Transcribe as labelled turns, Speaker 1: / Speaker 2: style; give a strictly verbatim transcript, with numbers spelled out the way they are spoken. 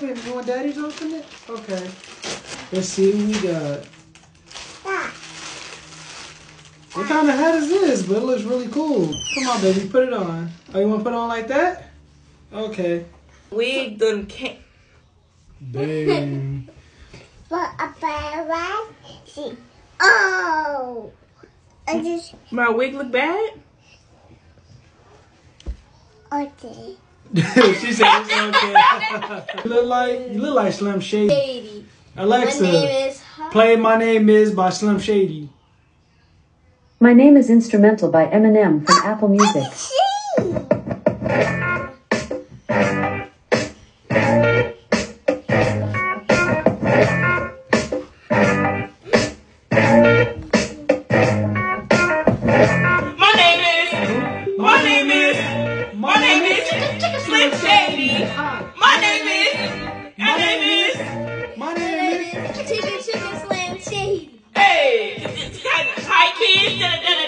Speaker 1: open? You want Daddy to open it? Okay. Let's see what we got. What kind of hat is this? But it looks really cool. Come on, baby, put it on. Oh, you want to put it on like that? Okay.
Speaker 2: Wig done can't.
Speaker 1: Dang.
Speaker 3: For a bear, see. Oh! I just.
Speaker 2: My wig look bad?
Speaker 3: Okay.
Speaker 1: She said it's okay. You look like you look like Slim Shady.
Speaker 3: Shady.
Speaker 1: Alexa,
Speaker 3: My name is
Speaker 1: play My Name Is by Slim Shady.
Speaker 4: My Name is Instrumental by Eminem from Apple Music.
Speaker 3: Chicken, chicken, slam, shady.
Speaker 2: Hey, hi kids.